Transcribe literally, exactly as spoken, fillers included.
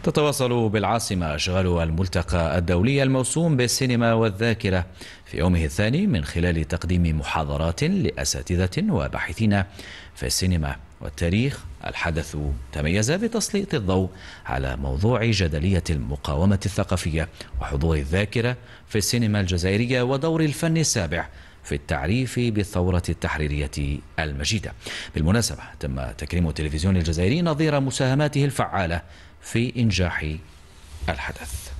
تتواصل بالعاصمة أشغال الملتقى الدولي الموسوم بالسينما والذاكرة في يومه الثاني من خلال تقديم محاضرات لأساتذة وباحثين في السينما والتاريخ. الحدث تميز بتسليط الضوء على موضوع جدلية المقاومة الثقافية وحضور الذاكرة في السينما الجزائرية ودور الفن السابع في التعريف بالثورة التحريرية المجيدة. بالمناسبة تم تكريم التلفزيون الجزائري نظير مساهماته الفعالة في إنجاح الحدث.